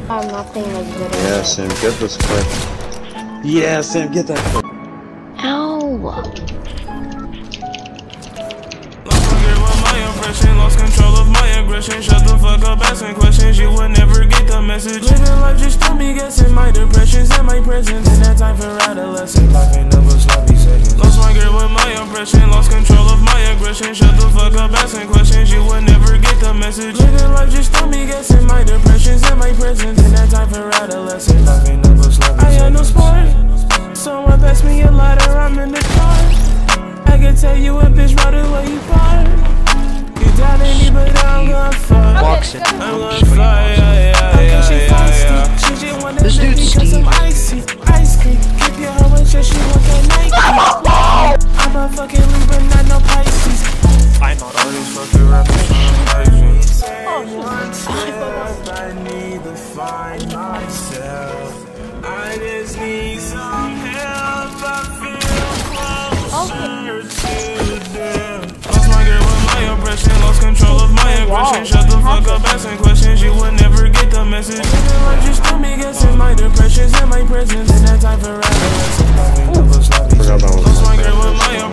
Nothing like good. Yeah, Sam, get this quick. Yeah, Sam, get that quick. Ow! Lost control of my aggression. Shut the fuck up, asking questions. You would never get the message. Living life just to me guessing my depressions and my presence. In that time for adolescence, life ain't never sloppy seconds. Lost my grip with my oppression. Lost control of my aggression. Shut the fuck up, asking questions. You would never get the message. Living life just to me guessing my depressions and my presence. In that time for adolescence, life ain't never sloppy seconds. I had no sport. Someone passed me a lighter. I'm in the car. I can tell you a bitch right away you part. Down in me, but I'm gonna fuck. Boxing. I'm gonna fly, she just wanna this let me dude's get some icy, ice cream. Keep your hoe and she want that Nike. I'm a fucking Libra, not no Pisces. I'm not all these fucking rappers tryna I need to find myself. I just need some help. I feel closer to them. Lost my girl with my oppression. Lost control of my aggression. Shut the fuck up, asking questions. You would never get the message. Just to me guessing my depressions and my presence. In that time for adolescence, lost my girl with my